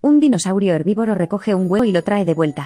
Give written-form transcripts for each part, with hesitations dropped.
Un dinosaurio herbívoro recoge un huevo y lo trae de vuelta.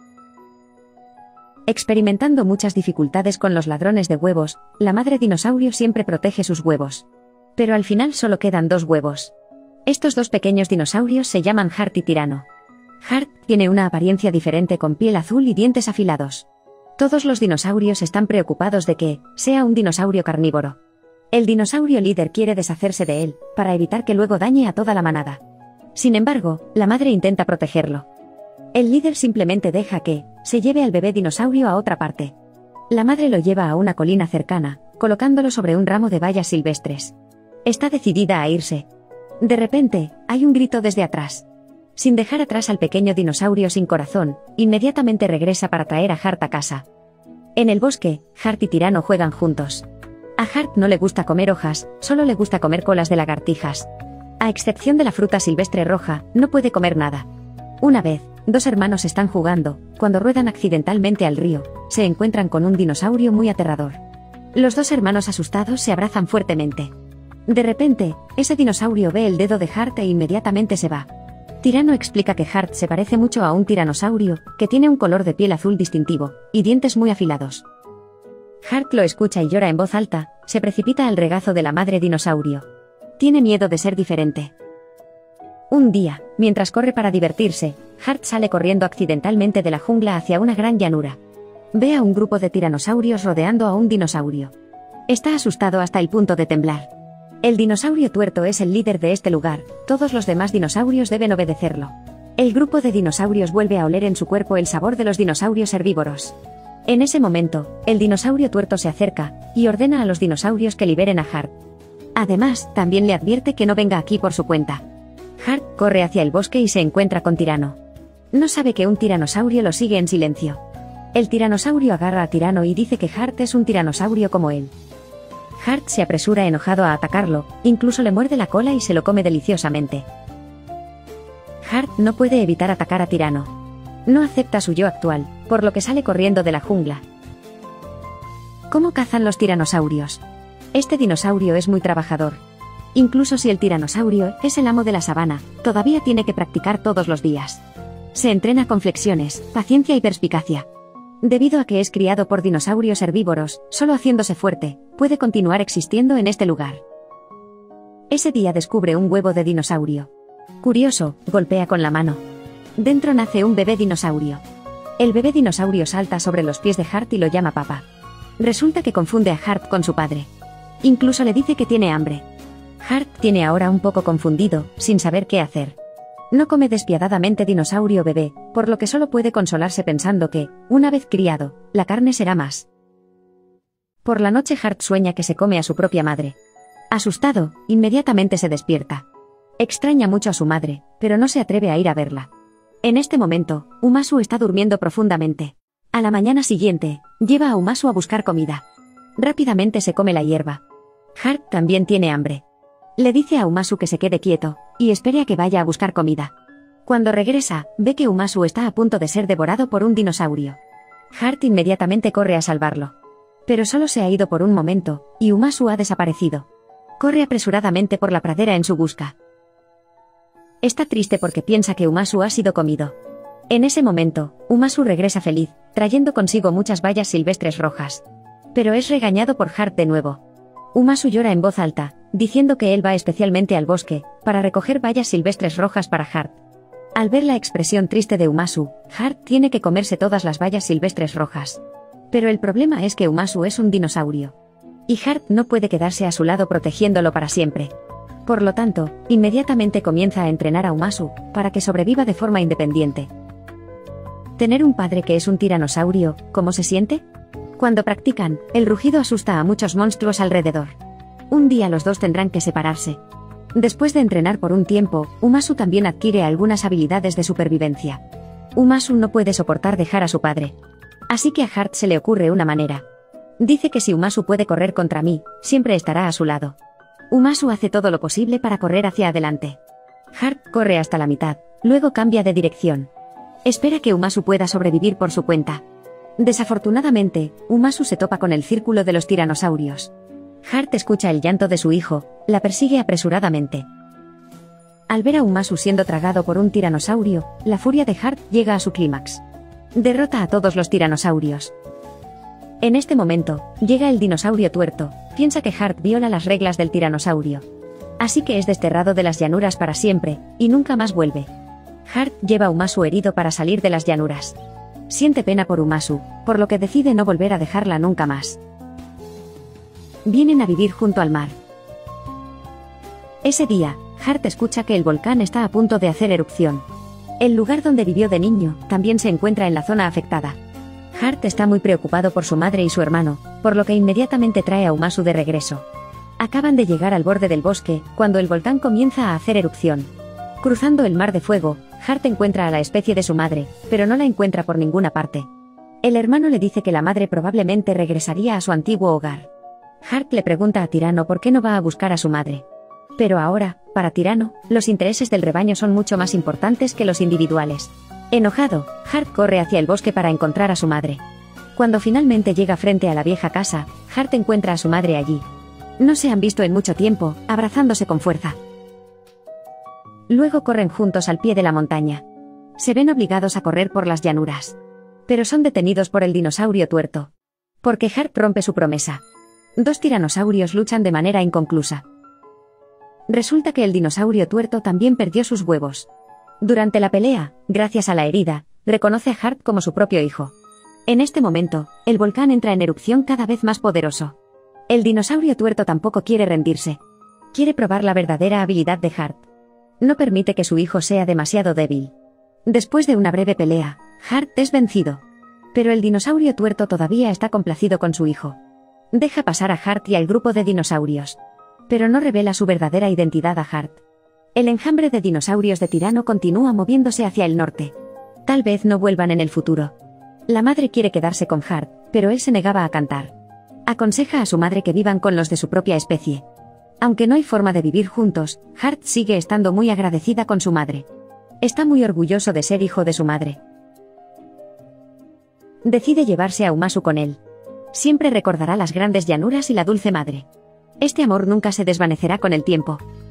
Experimentando muchas dificultades con los ladrones de huevos, la madre dinosaurio siempre protege sus huevos. Pero al final solo quedan 2 huevos. Estos 2 pequeños dinosaurios se llaman Hart y Tirano. Hart tiene una apariencia diferente con piel azul y dientes afilados. Todos los dinosaurios están preocupados de que sea un dinosaurio carnívoro. El dinosaurio líder quiere deshacerse de él, para evitar que luego dañe a toda la manada. Sin embargo, la madre intenta protegerlo. El líder simplemente deja que se lleve al bebé dinosaurio a otra parte. La madre lo lleva a una colina cercana, colocándolo sobre un ramo de bayas silvestres. Está decidida a irse. De repente, hay un grito desde atrás. Sin dejar atrás al pequeño dinosaurio sin corazón, inmediatamente regresa para traer a Hart a casa. En el bosque, Hart y Tirano juegan juntos. A Hart no le gusta comer hojas, solo le gusta comer colas de lagartijas. A excepción de la fruta silvestre roja, no puede comer nada. Una vez, 2 hermanos están jugando, cuando ruedan accidentalmente al río, se encuentran con un dinosaurio muy aterrador. Los 2 hermanos asustados se abrazan fuertemente. De repente, ese dinosaurio ve el dedo de Hart e inmediatamente se va. Tirano explica que Hart se parece mucho a un tiranosaurio, que tiene un color de piel azul distintivo, y dientes muy afilados. Hart lo escucha y llora en voz alta, se precipita al regazo de la madre dinosaurio. Tiene miedo de ser diferente. Un día, mientras corre para divertirse, Hart sale corriendo accidentalmente de la jungla hacia una gran llanura. Ve a un grupo de tiranosaurios rodeando a un dinosaurio. Está asustado hasta el punto de temblar. El dinosaurio tuerto es el líder de este lugar, todos los demás dinosaurios deben obedecerlo. El grupo de dinosaurios vuelve a oler en su cuerpo el sabor de los dinosaurios herbívoros. En ese momento, el dinosaurio tuerto se acerca, y ordena a los dinosaurios que liberen a Hart. Además, también le advierte que no venga aquí por su cuenta. Hart corre hacia el bosque y se encuentra con Tirano. No sabe que un tiranosaurio lo sigue en silencio. El tiranosaurio agarra a Tirano y dice que Hart es un tiranosaurio como él. Hart se apresura enojado a atacarlo, incluso le muerde la cola y se lo come deliciosamente. Hart no puede evitar atacar a Tirano. No acepta su yo actual, por lo que sale corriendo de la jungla. ¿Cómo cazan los tiranosaurios? Este dinosaurio es muy trabajador. Incluso si el tiranosaurio es el amo de la sabana, todavía tiene que practicar todos los días. Se entrena con flexiones, paciencia y perspicacia. Debido a que es criado por dinosaurios herbívoros, solo haciéndose fuerte, puede continuar existiendo en este lugar. Ese día descubre un huevo de dinosaurio. Curioso, golpea con la mano. Dentro nace un bebé dinosaurio. El bebé dinosaurio salta sobre los pies de Hart y lo llama papá. Resulta que confunde a Hart con su padre. Incluso le dice que tiene hambre. Hart tiene ahora un poco confundido, sin saber qué hacer. No come despiadadamente dinosaurio bebé, por lo que solo puede consolarse pensando que, una vez criado, la carne será más. Por la noche Hart sueña que se come a su propia madre. Asustado, inmediatamente se despierta. Extraña mucho a su madre, pero no se atreve a ir a verla. En este momento, Umasu está durmiendo profundamente. A la mañana siguiente, lleva a Umasu a buscar comida. Rápidamente se come la hierba. Hart también tiene hambre. Le dice a Umasu que se quede quieto, y espere a que vaya a buscar comida. Cuando regresa, ve que Umasu está a punto de ser devorado por un dinosaurio. Hart inmediatamente corre a salvarlo. Pero solo se ha ido por un momento, y Umasu ha desaparecido. Corre apresuradamente por la pradera en su busca. Está triste porque piensa que Umasu ha sido comido. En ese momento, Umasu regresa feliz, trayendo consigo muchas bayas silvestres rojas. Pero es regañado por Hart de nuevo. Umasu llora en voz alta, diciendo que él va especialmente al bosque, para recoger bayas silvestres rojas para Hart. Al ver la expresión triste de Umasu, Hart tiene que comerse todas las bayas silvestres rojas. Pero el problema es que Umasu es un dinosaurio. Y Hart no puede quedarse a su lado protegiéndolo para siempre. Por lo tanto, inmediatamente comienza a entrenar a Umasu, para que sobreviva de forma independiente. Tener un padre que es un tiranosaurio, ¿cómo se siente? Cuando practican, el rugido asusta a muchos monstruos alrededor. Un día los dos tendrán que separarse. Después de entrenar por un tiempo, Umasu también adquiere algunas habilidades de supervivencia. Umasu no puede soportar dejar a su padre. Así que a Hart se le ocurre una manera. Dice que si Umasu puede correr contra mí, siempre estará a su lado. Umasu hace todo lo posible para correr hacia adelante. Hart corre hasta la mitad, luego cambia de dirección. Espera que Umasu pueda sobrevivir por su cuenta. Desafortunadamente, Umasu se topa con el círculo de los tiranosaurios. Hart escucha el llanto de su hijo, la persigue apresuradamente. Al ver a Umasu siendo tragado por un tiranosaurio, la furia de Hart llega a su clímax. Derrota a todos los tiranosaurios. En este momento, llega el dinosaurio tuerto, piensa que Hart viola las reglas del tiranosaurio. Así que es desterrado de las llanuras para siempre, y nunca más vuelve. Hart lleva a Umasu herido para salir de las llanuras. Siente pena por Umasu, por lo que decide no volver a dejarla nunca más. Vienen a vivir junto al mar. Ese día, Hart escucha que el volcán está a punto de hacer erupción. El lugar donde vivió de niño también se encuentra en la zona afectada. Hart está muy preocupado por su madre y su hermano, por lo que inmediatamente trae a Umasu de regreso. Acaban de llegar al borde del bosque, cuando el volcán comienza a hacer erupción. Cruzando el mar de fuego, Hart encuentra a la especie de su madre, pero no la encuentra por ninguna parte. El hermano le dice que la madre probablemente regresaría a su antiguo hogar. Hart le pregunta a Tirano por qué no va a buscar a su madre. Pero ahora, para Tirano, los intereses del rebaño son mucho más importantes que los individuales. Enojado, Hart corre hacia el bosque para encontrar a su madre. Cuando finalmente llega frente a la vieja casa, Hart encuentra a su madre allí. No se han visto en mucho tiempo, abrazándose con fuerza. Luego corren juntos al pie de la montaña. Se ven obligados a correr por las llanuras. Pero son detenidos por el dinosaurio tuerto. Porque Hart rompe su promesa. Dos tiranosaurios luchan de manera inconclusa. Resulta que el dinosaurio tuerto también perdió sus huevos. Durante la pelea, gracias a la herida, reconoce a Hart como su propio hijo. En este momento, el volcán entra en erupción cada vez más poderoso. El dinosaurio tuerto tampoco quiere rendirse. Quiere probar la verdadera habilidad de Hart. No permite que su hijo sea demasiado débil. Después de una breve pelea, Hart es vencido. Pero el dinosaurio tuerto todavía está complacido con su hijo. Deja pasar a Hart y al grupo de dinosaurios. Pero no revela su verdadera identidad a Hart. El enjambre de dinosaurios de Tirano continúa moviéndose hacia el norte. Tal vez no vuelvan en el futuro. La madre quiere quedarse con Hart, pero él se negaba a cantar. Aconseja a su madre que vivan con los de su propia especie. Aunque no hay forma de vivir juntos, Hart sigue estando muy agradecida con su madre. Está muy orgulloso de ser hijo de su madre. Decide llevarse a Umasu con él. Siempre recordará las grandes llanuras y la dulce madre. Este amor nunca se desvanecerá con el tiempo.